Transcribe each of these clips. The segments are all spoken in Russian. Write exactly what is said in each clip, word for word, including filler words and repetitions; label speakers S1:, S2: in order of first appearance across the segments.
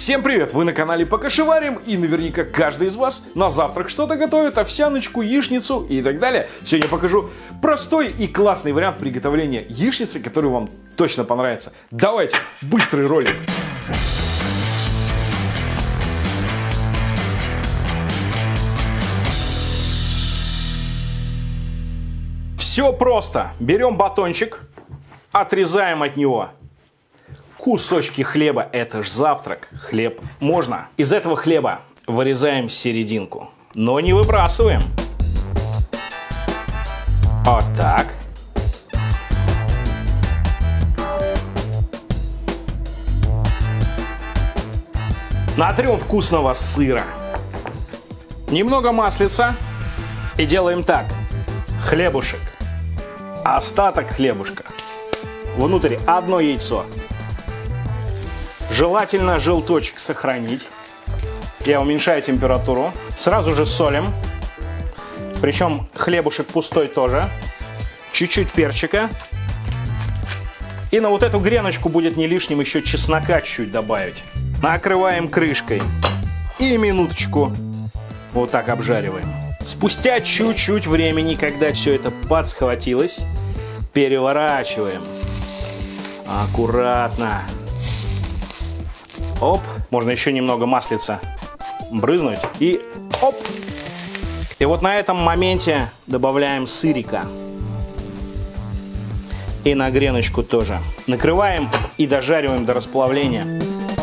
S1: Всем привет! Вы на канале Покашеварим, и наверняка каждый из вас на завтрак что-то готовит, овсяночку, яичницу и так далее. Сегодня я покажу простой и классный вариант приготовления яичницы, который вам точно понравится. Давайте, быстрый ролик! Все просто. Берем батончик, отрезаем от него кусочки хлеба, это ж завтрак, хлеб можно. Из этого хлеба вырезаем серединку, но не выбрасываем. Вот так. Натрем вкусного сыра. Немного маслица. И делаем так. Хлебушек. Остаток хлебушка. Внутрь одно яйцо. Желательно желточек сохранить. Я уменьшаю температуру. Сразу же солим. Причем хлебушек пустой тоже. Чуть-чуть перчика. И на вот эту греночку будет не лишним еще чеснока чуть-чуть добавить. Накрываем крышкой. И минуточку вот так обжариваем. Спустя чуть-чуть времени, когда все это подсхватилось, переворачиваем. Аккуратно. Оп, можно еще немного маслица брызнуть и оп. И вот на этом моменте добавляем сырика. И на греночку тоже. Накрываем и дожариваем до расплавления.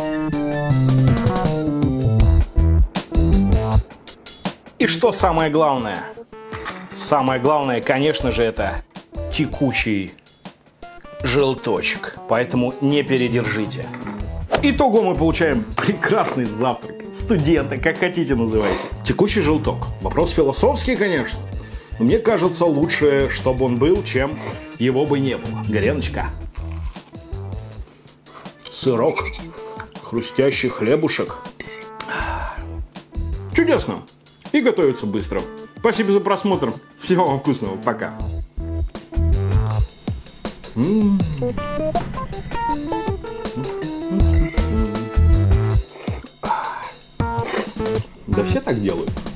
S1: И что самое главное? Самое главное, конечно же, это текучий желточек. Поэтому не передержите. Итого мы получаем прекрасный завтрак. Студенты, как хотите называйте. Текучий желток. Вопрос философский, конечно. Но мне кажется, лучше, чтобы он был, чем его бы не было. Греночка. Сырок. Хрустящий хлебушек. Чудесно. И готовится быстро. Спасибо за просмотр. Всего вам вкусного. Пока. М-м-м. Да все так делают.